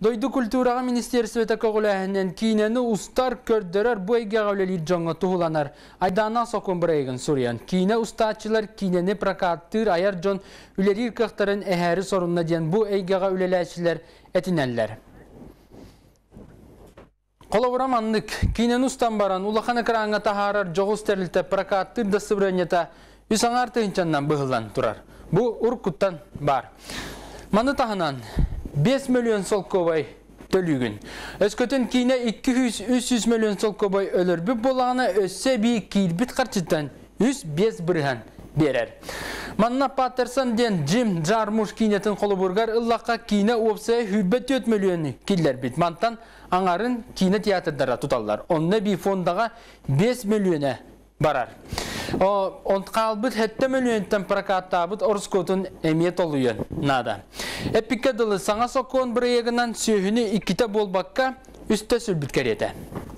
Дойду культураға министерствета көғіләхінен кейнені ұстар көрдірер бұйға ғаулелер жоңы тұғыланар. Айдана соқын бірайығын сұриян. Кейне ұстатчылар кейнені прокаттыр аяр жон үлерер қықтарын әхәрі сорынна ден бұ әйгеға үлеләшілер әтінәлілер. Қолауыраманлық кейнені ұстан баран ұлақаны қыраңға тахарар жоғыз тәрілті прокаттыр дасы бірәнета үсаңар түйінчаннан бұғылан тұрар. Бұ ұрқыттан бар. Маны тағынан 5 миллион сол көбай төлігін. Өскөтін кейіне 200-300 миллион сол көбай өлір. Бүп болағына өссе бей кейлбіт қарчыттан 105 бірген берер. Манна Паттерсон ден Джим Джармуш кейнетін қолы бұрғар ұллаққа кейіне опсы 4 миллионы келдер бит. Мантан аңарын кейіне театрдара тұталар. Онны бей фондаға 5 миллионы барар. Он қалбыт 7 миллионтан прокаттабыт орыскотын әмет олуын нада. Эпикадылы саңа соқуын бір егінен сөйіні 2 болбаққа үсті сүлбіт кәреті.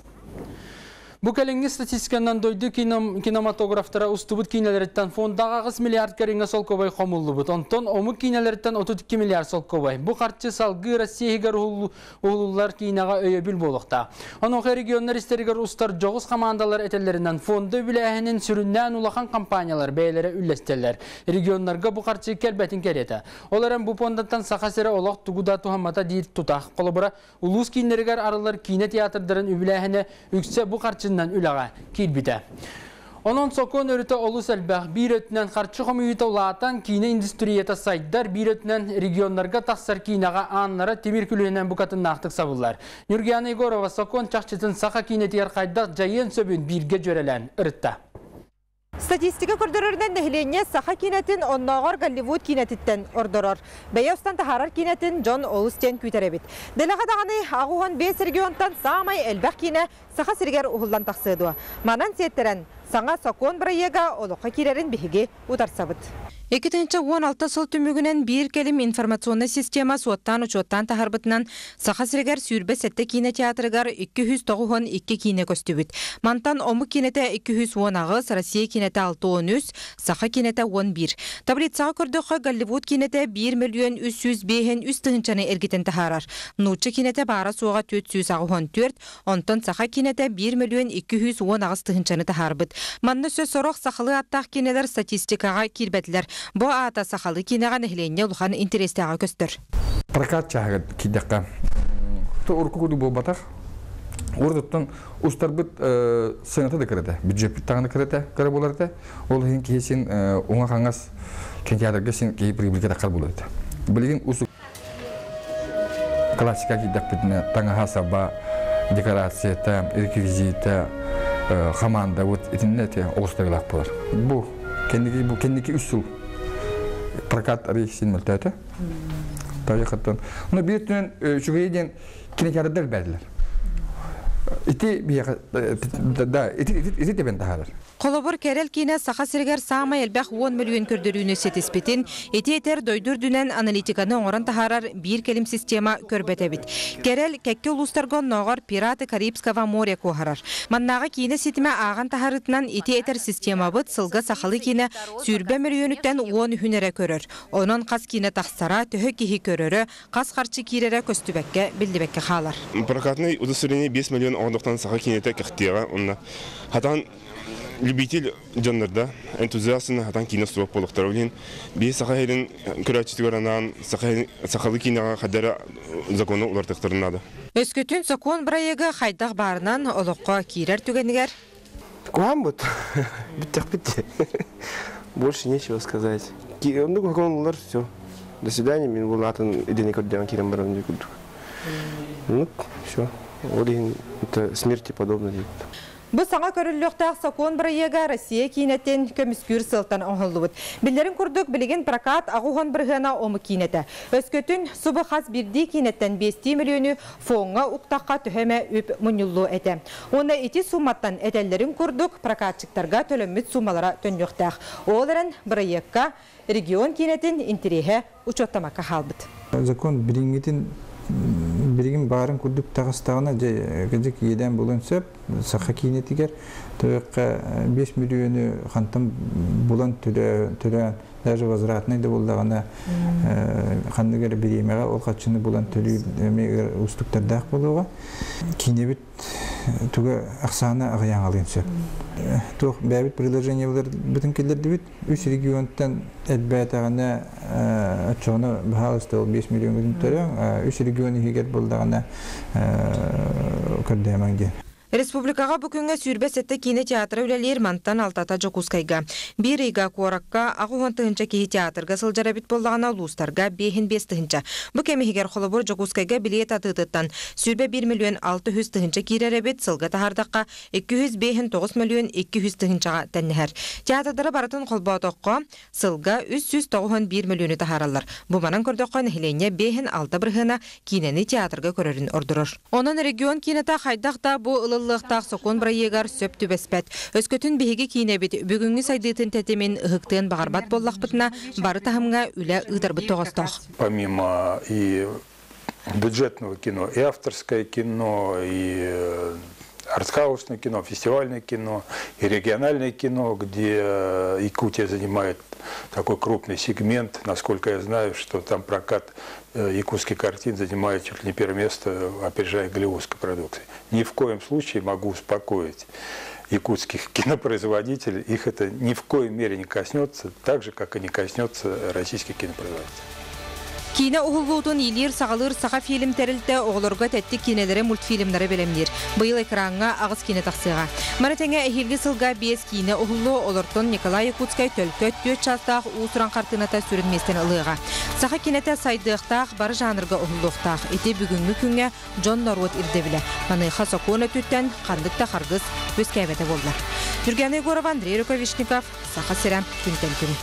Бұл кәлінгі статистикандан дойды кинематографтара ұстыбыт кейнелереттен фондағы 10 миллиард кәріңі сол көбай қомылды бұд. Онтон омы кейнелереттен 32 миллиард сол көбай. Бұл қарчы салғы Россиягар ұлылар кейнаға өйебіл болықта. Оның регионлар істерігер ұстар жоғыз командалар әтелерінен фонды біләхінің сүріннен ұлақан компаниялар бәйлері үлестелер. Регионларға бұл қарчы кәлбәтін кәреті. Оларын бұл фондаттан сақасыры олақ тұғыда туғамата дейір тұтақ. Қолыбыра ұлыс кейнерігер арылар кейне театрдарын үләхіні үксе бұл қарчы ülağa kilbide. Onun sokon örüte olus elbaq bir ötünen qarşı komüyüte ulatan kine industriyete saydılar, bir ötünen regionlarga taqsar kinağa anlara temir külünen bu katın naqtıq savullar. Nurgana Igorova sokon çaqçıtın saqa kine tiyar qaydaq jayın söbün birge jörelen ırıtta. Statistika kurdururdan dehlenye saha kinetin onnağar Gollywood kinetitten ordurur. Beyostan taharar kinetin John Olus'ten küterebit. Delağa dağını ağuğun 5 regiontan sağmay elbaq kine saha sirger uğuldan taqsıdığı. Manan setteren sağa sokon birayega oluqa kirerin bihigi utarsabıt. 2016 сыл түмігінен бір келім информационный система суаттан учоттан тахарбытынан саха сиргер сүйірбе сәтті кинотеатрыгар 292 кине көстүбіт. Мантан омы кинете 210 ағыз, Россия кинете 613, саха кинете 11. Таблицаға көрдіқі Голливуд кинете 1 миллион 300 бейхен үст тығынчаны әргетен тахарар. Нучы кинете бара суға 414, онтан саха кинете 1 миллион 210 ағыз тығынчаны тахарбыт. Манны сөз сорық сақылы аттақ кинелер статистикаға кирбәділер. Бу ата сахалы кинаған эхлене улхан интерестага көстөр. Прокат чагы кидекка. То уркуду бу батак. Урдуттан устарбыт сыгынты да кирете. Бюджет тагына кирете, кире боларда. Ол хин кесин уңа каңас кенкядерге син кей прибылга да кал болот. Билген усу классика кидекпитне таңа хасаба декорация там, реквизита, команда вот этиннете остаглак болар. Бу кендики усул прокат рейсин мөлтәте. Таяқаттан. Ну биртен жүгейден кинекәрдер бәдилер. Ити бия да ити дебен тахалар. Қолыбыр кәрел кейіне сақа сіргер сағымай әлбәқ 10 миллион көрдірүүні сетеспетін, етер дойдыр дүнен аналитиканы оңырын тахарар бір келім система көрбетебіт. Кәрел кәкке ұлыстарғын ноғар пираты Карибскава море қоғарар. Маннаға кейіне сетіме аған тахарытынан етер система бұд сылғы сақалы кейіне сүрбе миллионүттен 10 хүнері көрір. Оның қас кейіне тақсара түхі кейі көрірі, қас қарчы кейлері көстібәкке білдібәкке қалар. Прокатный удостоверение 5 миллион оғындықтан сақа кейінеті кәқтеға. Хатан любитель жанрда энтузиастны хатан кино строп болуктар улин би сахайрын көрәчтүгәрәнән сахалы кинога хадара законы улартыктырнады. Өскөтүн закон брайыгы хайдак барынан олоққа кирер түгенигер. Куамбут. Битте. Больше нечего сказать. Ну законлар все. До свидания, мен булатын идене көрдән кирем барам дип. Ну, все. Олин это смерти подобно дип. Бұл саңа көріліқтақ сақуын бірайеға Россия кейнеттен көміскүр сылтан оңғылуыд. Білдерін күрдік білеген прокат ағуған бірғына омы кейнеті. Өскөтін сұбы қаз бірді кейнеттен 5 миллионы фонға ұқтаққа түхеме өп мұнылу әті. Оны еті суматтан әтелерін күрдік прокатчықтарға төлімміт сумалара төнліқтақ. Оларын бірайеққа регион кейнетін интереге ұчоттамаққа қалбыд. Закон білінгетін Бірігін барын күрдік тағыстағына гыдык еден болын сөп, сақа кейнетігер, тұйыққа 5 миллионы қантым болын түрен, даже возвратный да болдағына қандығыр беремеға ол қатшыны болын түрі ұстықтардақ болуға. Кейнебіт түгі ақсағына ағаян алын сөп. Тоқ бәбіт приложение болар бүтін келдерді біт, 3 регионттан әлбәт ағана атшоғына бағалысты ол 5 миллион күзін түрен, 3 регионы егер болдағына көрдемің ден. Республикаға бүкінгі сүрбәсетті кейіне театры өлелер манттан алтата жокускайга. Bir ига қораққа ағуған тұхынча кейі театрға сылжара бит болдағына ұлыстарға бейхін бес тұхынча. Бұ кәмігер қолыбыр жокускайга билет атытыттан сүрбә 1 миллион 600 тұхынча кейрері бет сылға тахардаққа 200 бейхін 9 миллион 200 тұхынчаға тәннәр. Театрдары баратын қолбаутыққа сылға 391 миллионы тахаралар. Бұ манан көрдіққа нәхілене бейхін 6 бірғына кейнені театрға көрерін ордырыр. Онын регион кейнета қайдақта бұ ылылықтақ соқон бірайегар сөп түбәспәт. Өскөтін бейгі кейнебет бүгінгі сайдытын тәтемен ұғықтығын бағарбат боллақ бұтына бары тахымға үлі ұйдарбыт тоғыстақ. Помимо и бюджетного кино, и авторское кино, и артхаусное кино, фестивальное кино, и региональное кино, где Якутия занимает такой крупный сегмент. Насколько я знаю, что там прокат якутских картин занимает чуть ли не первое место, опережая голливудской продукции. Ни в коем случае могу успокоить якутских кинопроизводителей, их это ни в коей мере не коснется, так же, как и не коснется российских кинопроизводителей. Кине уғылуытын елер сағалыр саға фильм тәрілді оғылырға тәтті кинелері мультфильмдары белемдер. Бұйыл экранға ағыз кине тақсыға. Маратаңа әхелгі сылға 5 кине уғылу олыртын Николай Якутскай төлкі 4 частақ ұсыран қартыната сүрінместен ылыға. Саға кинеті сайдықтақ бары жанрға уғылуқтақ. Еті бүгінгі күнге Джон Норвуд ирдебілі. Манайха Сокона түттен қандықта қарғыз өз кәйбеті болды. Жүргені Егоров, Андрей Руковичников, Сақа Серам, күнтен күн.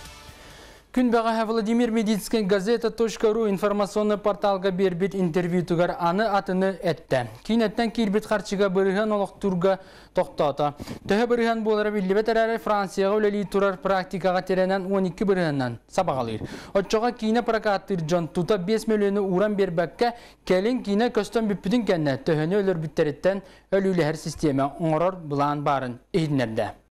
Күн баға Владимир Медицинский газета.ру информационный порталға бербет интервью тугар аны атыны әтті. Кейнеттен кейлбет қарчыға біріған олықтурға тоқтата. Төхі біріған болары білібет әрәрі Францияға өлелі турар практикаға теренен 12 біріғаннан сабағалыр. Отчоға кейне прокаттыр жон тута 5 миллионы уран бербәкке кәлін кейне көстен бүппітін кәнне төхіні өлір біттереттен өлілі әр система оңырыр бұлан барын ейдінерді.